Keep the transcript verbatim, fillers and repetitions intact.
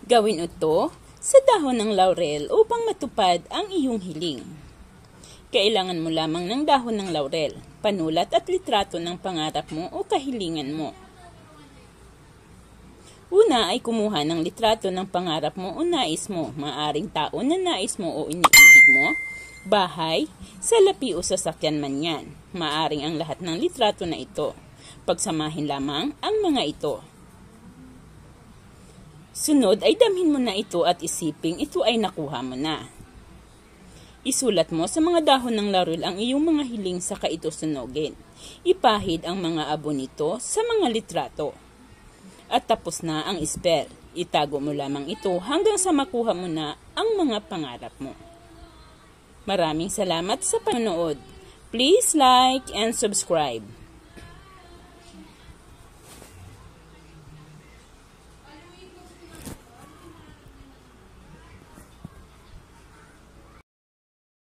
Gawin ito sa dahon ng laurel upang matupad ang iyong hiling. Kailangan mo lamang ng dahon ng laurel, panulat at litrato ng pangarap mo o kahilingan mo. Una ay kumuha ng litrato ng pangarap mo o nais mo, maaring tao na nais mo o iniibig mo, bahay, salapi o sasakyan man yan. Maaring ang lahat ng litrato na ito. Pagsamahin lamang ang mga ito. Sunod ay damhin mo na ito at isiping ito ay nakuha mo na. Isulat mo sa mga dahon ng laurel ang iyong mga hiling saka ito sunogin. Ipahid ang mga abo nito sa mga litrato. At tapos na ang spell. Itago mo lamang ito hanggang sa makuha mo na ang mga pangarap mo. Maraming salamat sa panonood. Please like and subscribe.